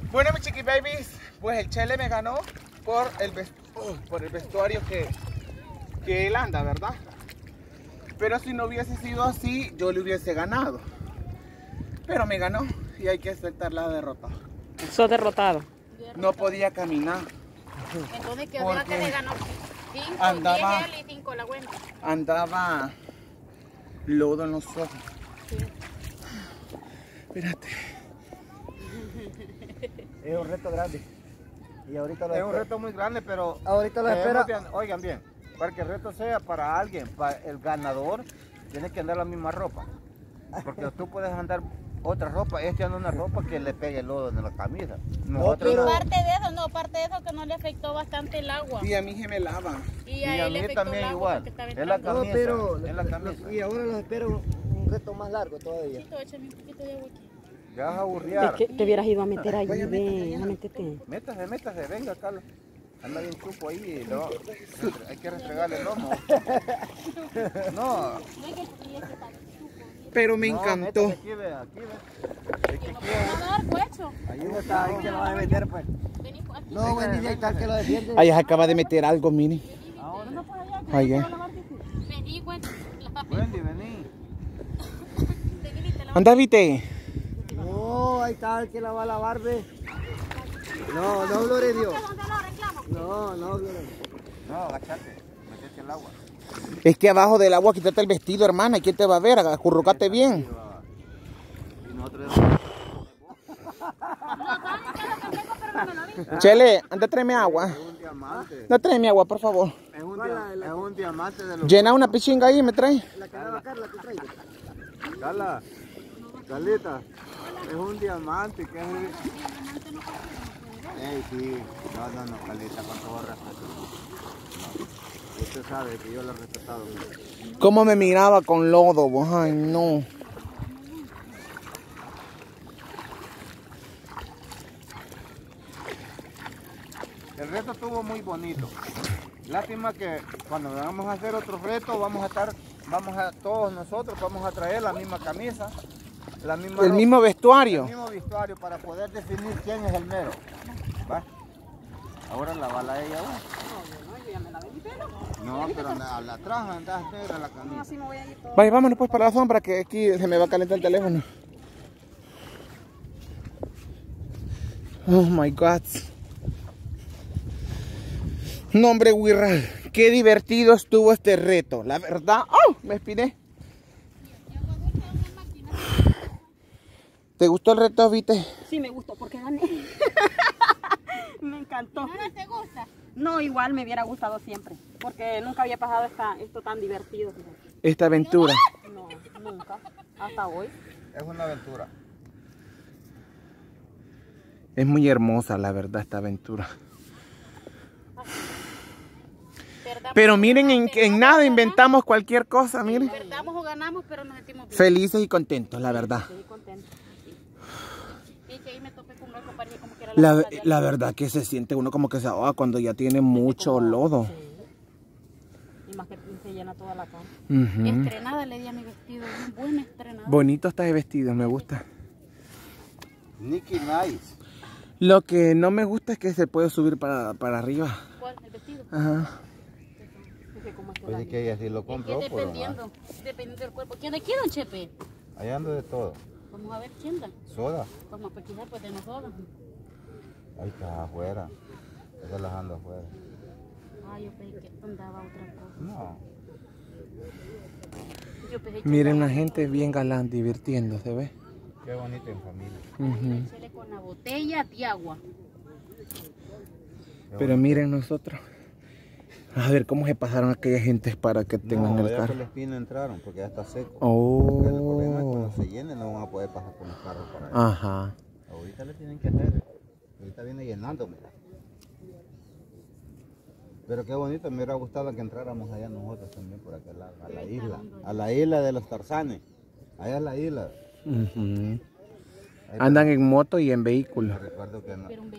Bueno, mis chiqui babies, pues el Chele me ganó por el vestuario que él anda, ¿verdad? Pero si no hubiese sido así, yo le hubiese ganado. Pero me ganó y hay que aceptar la derrota. Sos derrotado. No podía caminar. Entonces, ¿qué diga que le ganó? 5, andaba, 10 él y 5 la cuenta. Andaba lodo en los ojos. Sí. Espérate. Es un reto grande. Y ahorita es un reto muy grande, pero ahorita lo espera. Oigan bien, para que el reto sea para alguien, para el ganador, tiene que andar la misma ropa. Porque tú puedes andar otra ropa, anda una ropa que le pegue el lodo en la camisa. Parte de eso que no le afectó bastante el agua. Sí, a mí se me lava. Y a él le afectó también el agua igual. porque estaba Es la entrando. camisa, pero es la camisa. y ahora los espero un reto más largo todavía. Chito, échame un poquito de agua aquí. Ya vas a aburrear. Es que te hubieras ido a meter allí, ve, métete. Métase, venga, Carlos. Anda bien chupo ahí, no, hay que restregarle el lomo. No. Pero me encantó. Aquí ve. Es que aquí Ahí no está, ahí se lo va a meter pues. No, buen día, tal que lo defiende. Ahí se acaba de meter algo, mire. Ahí, Vení, vení. Anda, viste. No, ahí está el que la va a lavar, ve. No, Gloredio. No, Gloredio. No, agachate, metete el agua. Es que abajo del agua quítate el vestido, hermana. ¿Quién te va a ver? Acurrucate bien. Y nosotros... Chele, anda, tráeme agua. Es un diamante. No, tráeme agua, por favor. Es un diamante de los... Llena una pichinga ahí y me trae. La que daba Carla, te traigo. Carlita, es un diamante que es... Ey, sí. No, Carlita, con todo respeto. No. Usted sabe que yo lo he respetado mucho. ¿Cómo me miraba con lodo? Vos? Ay, no. El reto estuvo muy bonito. Lástima que cuando vamos a hacer otro reto, todos nosotros vamos a traer la misma camisa, la misma El ropa, mismo vestuario. el mismo vestuario para poder definir quién es el mero. ¿Va? Ahora la bala ella, ¿va? No, pero a la atrás andas negra la camisa. Vaya, vámonos pues para la sombra que aquí se me va a calentar el teléfono. Oh my God. No, hombre, Wirral, qué divertido estuvo este reto. La verdad, ¡oh! Me espiné. ¿Te gustó el reto, viste? Sí, me gustó porque gané. Me encantó. ¿No te gusta? No, igual me hubiera gustado siempre. Porque nunca había pasado esto tan divertido. Esta aventura. No, nunca. Hasta hoy. Es una aventura. Es muy hermosa, la verdad, esta aventura. Pero miren, en nada inventamos cualquier cosa, miren. Perdamos o ganamos, pero nos sentimos bien. Felices y contentos, la verdad. Estoy contenta. Y que ahí me topé con algo, parecía como que era La verdad que se siente uno como que se ahoga cuando ya tiene mucho lodo. Sí. Y más que se llena toda la cama. Estrenada le di a mi vestido, bien buena estrenada. Bonito está de vestido, me gusta. Nicky Nice. Lo que no me gusta es que se puede subir para arriba. ¿Cuál? ¿El vestido? Ajá. Pues es que ella sí lo compró, Es que dependiendo del cuerpo. ¿Quién aquí, don Chepe? Ahí anda de todo. Vamos a ver quién da. Soda. Vamos a pesquisar pues de nosotros. Ahí está afuera. Esa las anda afuera. Ah, yo pensé que andaba otra cosa. No. Yo pensé que Miren la andaba gente bien galán divirtiéndose, ¿ves? Qué bonito en familia. echarle con la botella de agua. Pero miren nosotros. A ver cómo se pasaron aquellas gentes para que tengan el allá carro. por la espina entraron porque ya está seco. Oh. El problema es cuando se llene no van a poder pasar con los carros para allá. Ajá. Ahorita le tienen que hacer. Ahorita viene llenando, mira. Pero qué bonito, me hubiera gustado que entráramos allá nosotros también por aquel lado, a la isla. A la isla de los Tarzanes. Allá es la isla. Andan en moto y en vehículo. Me recuerdo que,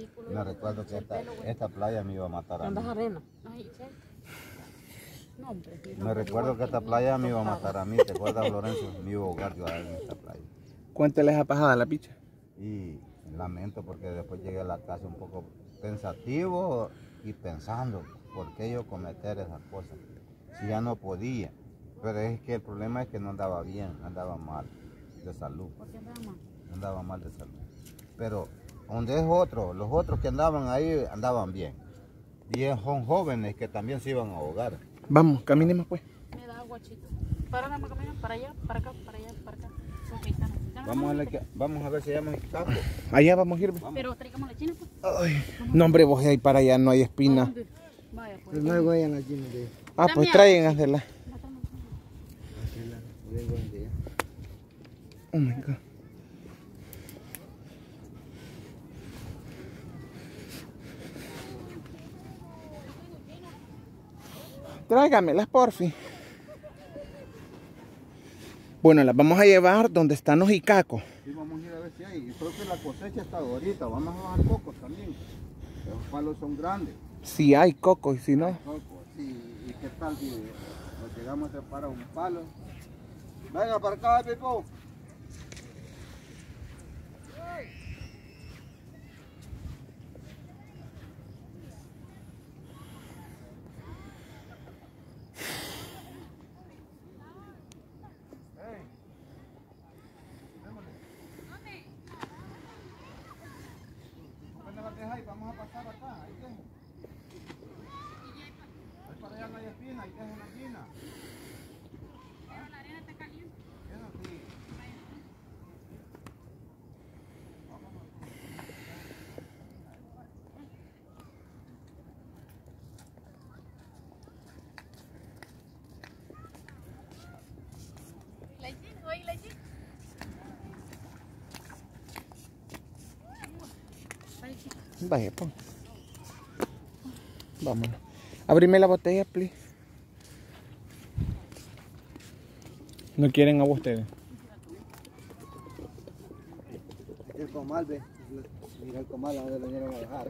esta playa me iba a matar a mí. ¿Andas arena? Ay, no, hombre. Me recuerdo que esta playa me iba a matar a mí. ¿Te acuerdas, Lorenzo? Me iba a ahogar yo en esta playa. ¿Cuánto les ha pasado a la picha? Y lamento porque después llegué a la casa un poco pensativo y pensando por qué yo cometer esas cosas, si ya no podía. Pero es que el problema es que no andaba bien, andaba mal de salud. ¿Por qué andaba mal? Andaba mal de salud. Pero donde es otro, los otros que andaban ahí andaban bien. Y son jóvenes que también se iban a ahogar. Vamos, caminemos pues. Me da agua, chito. Para la camino, para allá, para acá, para allá, para acá. Ok, Vamos a ver si hayamos Caco. Allá vamos a ir. pero traigamos la china, pues. Ay, no hombre, vos ahí para allá no hay espina. Vaya, pues. Pero no hay huella en la china de... Ah, pues tráigansela. Oh my God. Tráigamelas, porfi. Bueno, las vamos a llevar donde están los icacos. Sí, vamos a ir a ver si hay. Yo creo que la cosecha está ahorita. Vamos a bajar cocos también. Los palos son grandes. Si hay coco y si no. Cocos, sí. ¿Y qué tal si nos llegamos a separar un palo? Venga para acá, Pipo. Vamos a pasar acá, ahí dejen. Ahí para allá no hay espina, ahí dejen la espina. ¿Ah? La arena está caliente. Eso sí. Vaya, pues. Vámonos. Abrime la botella, please. ¿No quieren agua ustedes? El comal, ve. Mira el comal, a donde lo vinieron a dejar.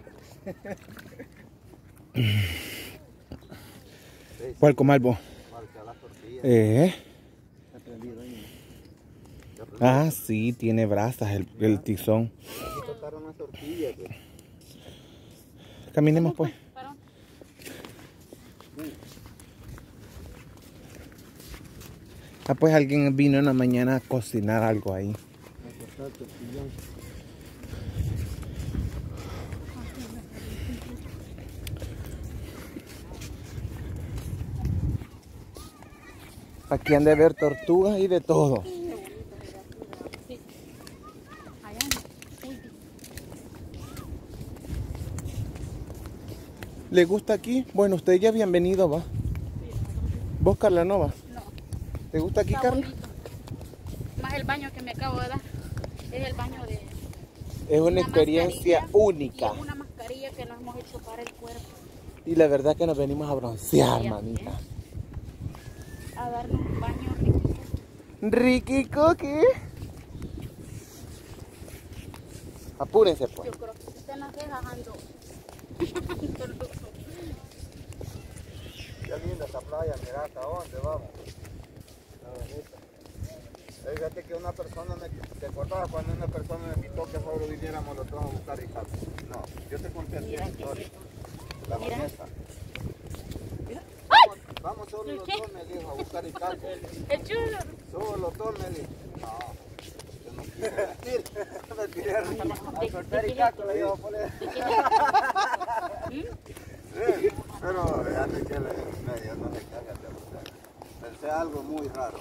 ¿Cuál comal vos? Para las tortillas. Está prendido ahí. Ah, sí, tiene brasas el tizón. Aquí cortaron las tortillas, pues. Caminemos pues. Ah, pues alguien vino en la mañana a cocinar algo ahí. A cortar tortillón. Aquí han de ver tortugas y de todo. ¿Le gusta aquí? Bueno, usted ya bienvenido, va. ¿Vos, Carla, no va? No. ¿Te gusta aquí, Está Carla? bonito. Más el baño que me acabo de dar. Es el baño de... Es una experiencia mascarilla, única. y es una mascarilla que nos hemos hecho para el cuerpo. Y la verdad que nos venimos a broncear, Sí, manita. A darnos un baño rico. Ricky Cookie. Apúrense, pues. Yo creo que si usted nos deja, ando. Qué linda esta playa, mira hasta dónde vamos. Está bonita. Fíjate que una persona ¿te acordabas cuando una persona me invitó que solo viniéramos los dos a buscar y tal? No, yo te conté así la historia. La honesta. Vamos solo los dos, me dijo, a buscar y tal. El chulo. Solo los dos me dijo. No, yo no quiero me tiré a cortar y caco, le iba a poner. Pero fíjate que yo no le cagas de usted. Pensé algo muy raro.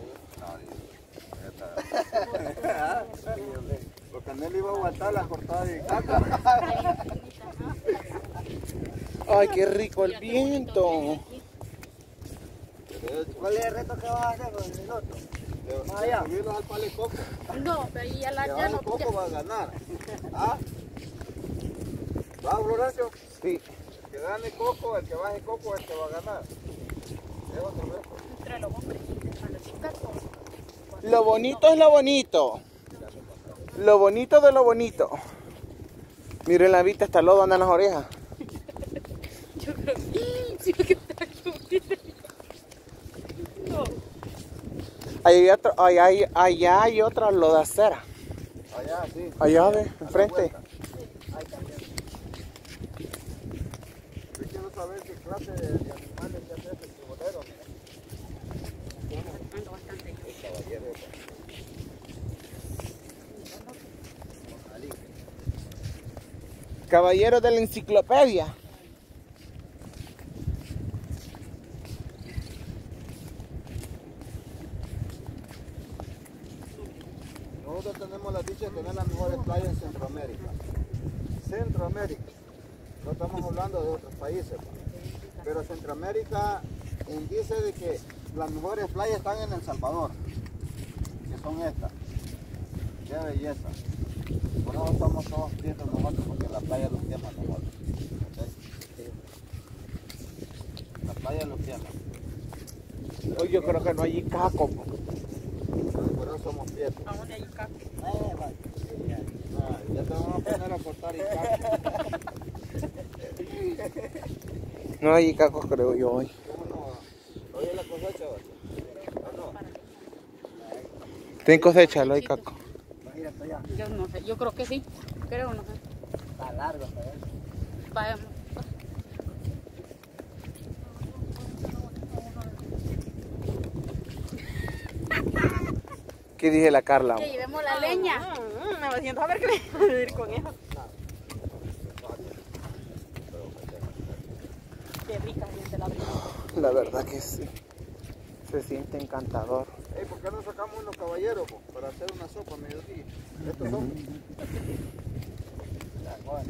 Porque no le iba a aguantar la cortada de caca. Ay, qué rico el viento. ¿Cuál es el reto que vas a hacer con el minuto? Allá. Subirlos al palo de coco. No, pero ahí ya la Que ya baje no. coco va a ganar. ¿Ah? ¿Va, Florencio? Sí. Que gane coco, el que baje coco es el que va a ganar. Es otro reto. Entre los hombres y entre las chicas. Lo bonito es lo bonito. Lo bonito de lo bonito. Miren la vista, hasta lodo andan las orejas. Yo creo que sí, que está aquí. No. Allá hay otra lodacera. Allá, sí. Allá, ve, enfrente. Yo quiero saber qué clase de animales ya hace este bolero. Bastante. Caballero. Caballero de la enciclopedia. Nosotros tenemos la dicha de tener las mejores playas en Centroamérica. Centroamérica. No estamos hablando de otros países. Pero Centroamérica indice de que las mejores playas están en El Salvador. Que son estas. Qué belleza. Por eso estamos todos prietos nosotros, porque la playa los quema nosotros. ¿Okay? La playa los quema. Hoy yo creo que no hay caco. Por eso somos prietos. ¿A dónde hay caco? Ya te vamos a poner a cortar y caco. No hay cacos, creo yo hoy. ¿Cómo no? Oye la cosecha, ¿o no? Ten cosecha, no hay caco. Yo no sé, yo creo que sí. Creo, no sé. Está largo, ¿sabes? Vayamos. ¿Qué dije la Carla? Que llevemos la leña. Me siento a ver qué me voy a decir con eso. Qué rica siente la brisa. La verdad que sí. Se siente encantador. Ey, ¿por qué no sacamos unos caballeros para hacer una sopa a mediodía? Estos son. Ya, bueno.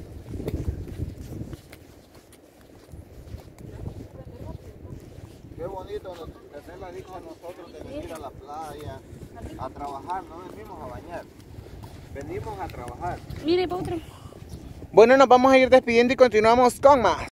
Qué bonito tener la dicha a nosotros de venir a la playa, a trabajar, no venimos a bañar, venimos a trabajar. Mire, Pautre. Bueno, nos vamos a ir despidiendo y continuamos con más.